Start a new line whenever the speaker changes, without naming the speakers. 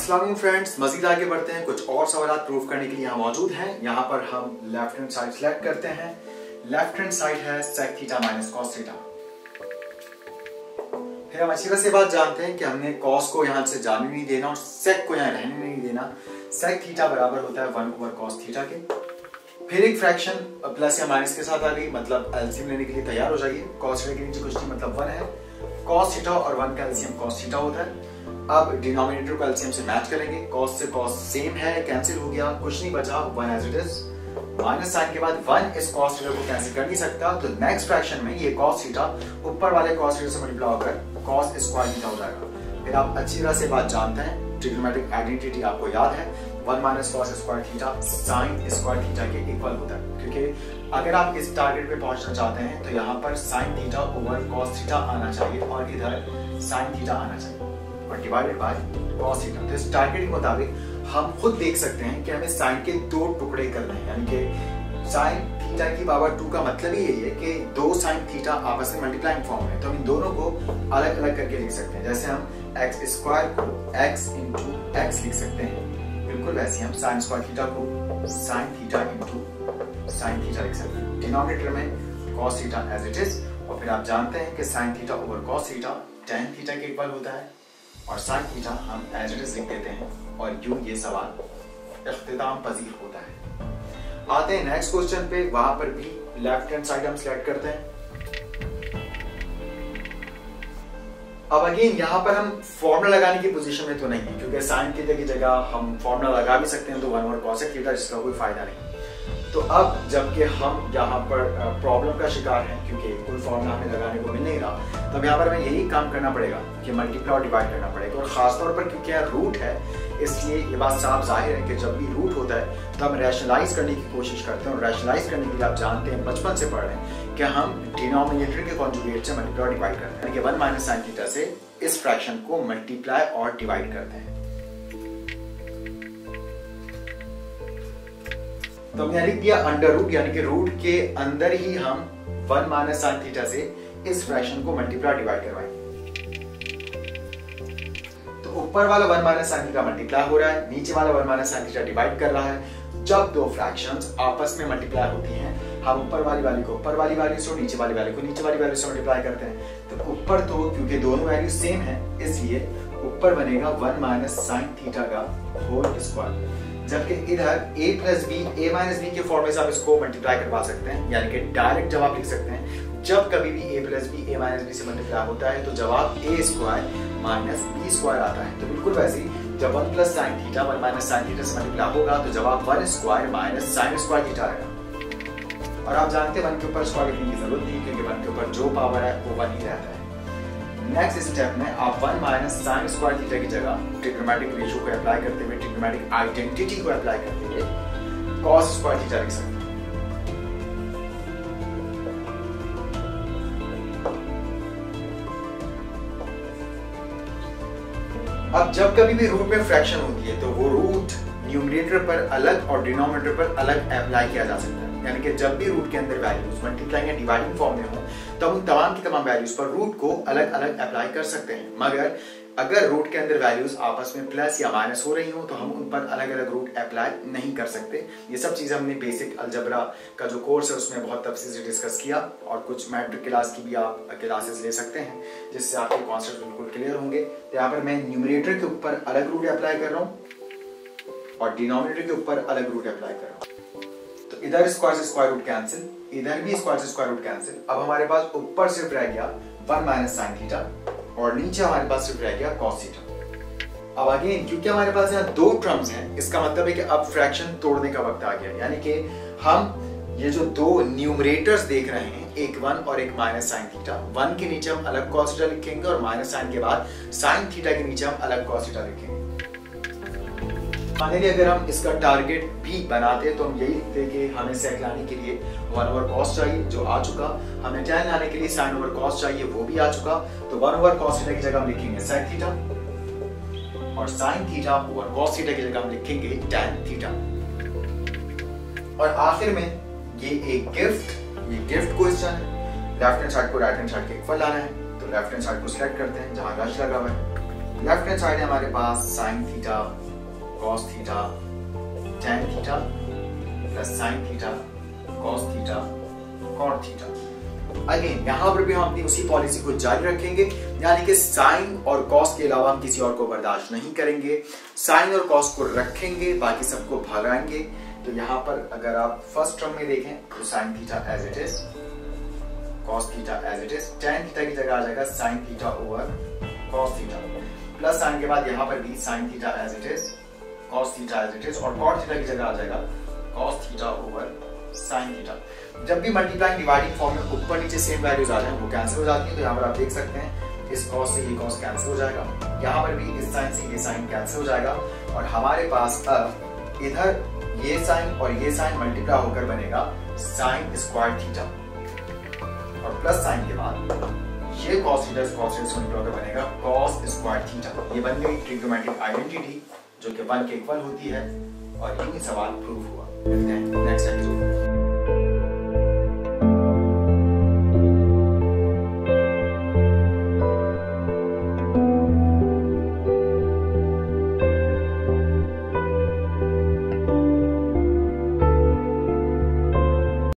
अस्सलाम वालेकुम फ्रेंड्स, मजीद आगे बढ़ते हैं। कुछ और सवाल प्रूव करने के लिए यहाँ मौजूद हैं। यहाँ पर हम लेफ्ट हैंड साइड सिलेक्ट करते हैं। लेफ्ट हैंड साइड है sec theta minus cos theta. फिर हम अच्छी तरह से बात जानते हैं कि हमने cos को यहाँ से जाने नहीं देना और sec को यहाँ रहने नहीं देना। sec थीटा बराबर होता है 1/cos थीटा के। फिर एक फ्रैक्शन प्लस या माइनस के साथ आ गई, मतलब एलसीएम लेने के लिए तैयार हो जाइए। cos थीटा के नीचे कुछ नहीं, मतलब 1 है। cos थीटा और 1 का एलसीएम cos थीटा होता है। अब डिनोमिनेटर को एलसीएम से मैच करेंगे। cos से cos सेम है, कैंसिल हो गया, कुछ नहीं बचा, 1 as it is. Minus sine के बाद 1 इस cos थीटा को कैंसिल कर नहीं सकता, तो नेक्स्ट फ्रैक्शन में ये cos थीटा ऊपर वाले cos थीटा से मल्टीप्लाई होकर cos स्क्वायर थीटा हो जाएगा। फिर आप अच्छी तरह से बात जानते हैं, ट्रिग्नोमेट्रिक आइडेंटिटी आपको याद है, 1 minus cos square theta sin square theta के इक्वल होता है। क्योंकि अगर आप इस टारगेट पे पहुंचना चाहते हैं तो यहाँ पर sin theta over cos theta आना चाहिए और इधर sin थीटा आना चाहिए और डिवाइडेड बाय cos थीटा। तो इस टारगेट के मुताबिक हम खुद देख सकते हैं कि हमें sin के 2 टुकड़े करने हैं, यानी कि sin थीटा की पावर 2 का मतलब ही यही है कि 2 sin थीटा आपस में मल्टीप्लाइंग फॉर्म है। तो हम इन दोनों को अलग अलग करके लिख सकते हैं। जैसे हम x स्क्वायर को x इंटू x लिख सकते हैं, बिल्कुल वैसे हम sin स्क्वायर थीटा को sin theta into sin theta लिख सकते हैं। डिनोमिनेटर में cos theta as it is, और फिर आप जानते हैं कि sin theta over cos theta tan theta के इक्वल होता है और sin थीटा हम एज इट इज लिख देते हैं और यूं ये सवाल इख्तिताम पजीर होता है। आते हैं नेक्स्ट क्वेश्चन पे। वहां पर भी लेफ्ट हैंड साइड हम सिलेक्ट करते हैं। अब अगेन यहाँ पर हम फॉर्मूला लगाने की पोजीशन में तो नहीं है, क्योंकि sin थीटा की जगह हम फॉर्मूला लगा भी सकते हैं तो 1/cos थीटा, जिसका कोई फायदा नहीं। तो अब जबकि हम यहाँ पर प्रॉब्लम का शिकार हैं, क्योंकि कोई फॉर्मूला हमें लगाने को मिल नहीं रहा, तब यहाँ पर हमें यही काम करना पड़ेगा कि मल्टीप्लाई और डिवाइड करना पड़ेगा। और खासतौर पर क्योंकि यहाँ रूट है, इसलिए ये बात साफ जाहिर है कि जब भी रूट होता है तो हम रैशनलाइज करने की कोशिश करते हैं। और रैशनलाइज करने के लिए आप जानते हैं, बचपन से पढ़ रहे हैं कि हम डिनोमिनेटर के कॉन्जुगेट से मल्टीप्लाई और डिवाइड करते हैं, कि 1 माइनस साइन थीटा से इस फ्रैक्शन को मल्टीप्लाई और डिवाइड करते हैं। तो हमने लिख दिया अंडर रूट, यानी कि रूट के अंदर ही हम 1 माइनस साइन थीटा से इस फ्रैक्शन को मल्टीप्लाई डिवाइड करवाएंगे। तो ऊपर वाला 1 माइनस साइन थीटा मल्टीप्लाई हो रहा है, नीचे वाला 1 माइनस साइन थीटा डिवाइड कर रहा है। जब दो फ्रैक्शंस आपस में मल्टीप्लाई होती हैं, हम ऊपर वाली वैल्यू को ऊपर वाली वैल्यू से, नीचे वाली वैल्यू को नीचे वाली वैल्यू से मल्टीप्लाई करते हैं। तो ऊपर तो क्योंकि दोनों वैल्यू सेम है, इसलिए ऊपर बनेगा 1 माइनस साइन थीटा का होल स्क्वायर। जबकि इधर a plus b, a minus b के फॉर्म में से आप इसको मल्टीप्लाई करवा सकते हैं, यानी कि डायरेक्ट जवाब लिख सकते हैं। जब कभी भी a plus b, a minus b से मल्टीप्लाई होता है तो जवाब a square minus b square आता है। तो बिल्कुल वैसे ही जब 1 plus sine theta 1 minus sine theta से मल्टीप्लाई होगा तो जवाब 1 square minus sine square theta आएगा। और आप जानते हैं 1 के ऊपर स्क्वायर लिखने की जरूरत नहीं, क्योंकि 1 के ऊपर जो पावर है वो 1 ही रहता है। नेक्स्ट स्टेप में आप 1 माइनस साइन स्क्वायर थीटा की जगह ट्रिग्नोमेट्रिक रेशियो को अप्लाई करते हुए, ट्रिग्नोमेट्रिक आइडेंटिटी को अप्लाई करते हुए cos स्क्वायर थीटा लिख सकते हैं। अब जब कभी भी रूट में फ्रैक्शन होती है तो वो रूट न्यूमरेटर पर अलग और डिनोमिनेटर पर अलग अप्लाई किया जा सकता है। यानी कि जब भी रूट के अंदर वैल्यूज मल्टीप्लाइंग या डिवाइडिंग फॉर्म में हो तब उन तमाम की तमाम वैल्यूज पर रूट को अलग अलग अप्लाई कर सकते हैं। मगर अगर रूट के अंदर वैल्यूज आपस में प्लस या माइनस हो रही हो तो हम उन पर अलग अलग रूट अप्लाई नहीं कर सकते। ये सब चीजें हमने बेसिक अलजबरा का जो कोर्स है उसमें बहुत तफसील से डिस्कस किया, और कुछ मैट्रिक क्लास की भी आप क्लासेस ले सकते हैं जिससे आपके कॉन्सेप्ट बिल्कुल क्लियर होंगे। तो यहाँ पर मैं न्यूमरेटर के ऊपर अलग रूट अप्लाई कर रहा हूँ और डिनोमिनेटर के ऊपर अलग रूट अप्लाई कर रहा हूँ। तो इधर स्क्वायर से स्क्वायर रूट कैंसिल, इधर भी स्क्वायर से स्क्वायर रूट कैंसिल। अब हमारे पास ऊपर सिर्फ रह गया 1 माइनस साइन थीटा और नीचे हमारे पास सिर्फ रह गया cos थीटा। अब अगेन क्योंकि हमारे पास यहाँ 2 टर्म्स हैं, इसका मतलब है कि अब फ्रैक्शन तोड़ने का वक्त आ गया। यानी कि हम ये जो 2 न्यूमरेटर्स देख रहे हैं, एक 1 और एक माइनस साइन थीटा, 1 के नीचे हम अलग cos थीटा लिखेंगे और माइनस साइन के बाद साइन थीटा के नीचे हम अलग cos थीटा लिखेंगे। फाइनली अगर हम इसका टारगेट भी बनाते तो हम यही लिखते कि हमें sec लाने के लिए 1/cos चाहिए, जो आ चुका। हमें tan लाने के लिए sin/cos चाहिए, वो भी आ चुका। तो 1/cos थीटा की जगह हम लिखेंगे sec थीटा और sin theta over cos theta की जगह हम लिखेंगे tan थीटा। और आखिर में ये एक गिफ्ट क्वेश्चन है। लेफ्ट हैंड साइड को राइट हैंड साइड के इक्वल लाना है, तो लेफ्ट हैंड साइड को सिलेक्ट करते हैं जहां रश लगा हुआ है। लेफ्ट हैंड साइड है हमारे पास sin theta cos theta tan theta plus sin theta cos theta cot theta. Again यहाँ पर भी हम अपनी उसी पॉलिसी को जारी रखेंगे, यानी कि साइन और कॉस के अलावा हम किसी और को बर्दाश्त नहीं करेंगे। साइन और कॉस को रखेंगे, बाकी सबको भगाएंगे। तो यहाँ पर अगर आप फर्स्ट टर्म में देखें तो sine theta as it is, cos theta as it is, tan theta की जगह आ जाएगा sine theta over cos theta, plus sine के बाद यहाँ पर भी sine theta as it is, cos theta as it is, और कॉट थीटा की जगह आ जाएगा cos theta over sine theta. जब भी मल्टीप्लाइंग डिवाइडिंग फॉर्म में ऊपर नीचे सेम वैल्यूज आ जाए वो कैंसिल हो जाती है। तो यहाँ पर आप देख सकते हैं इस कॉस से ये कॉस कैंसिल हो जाएगा, यहाँ पर भी इस साइन से ये साइन कैंसिल हो जाएगा, और हमारे पास अब इधर ये साइन और ये साइन मल्टीप्लाई होकर बनेगा साइन स्क्वायर थीटा, और प्लस साइन के बाद ये कॉस थीटा से मल्टीप्लाई होकर बनेगा कॉस स्क्वायर थीटा। ये बन गई ट्रिग्नोमेट्रिक आइडेंटिटी जो कि 1 के इक्वल होती है, और यही सवाल प्रूव हुआ। मिलते हैं नेक्स्ट एपिसोड।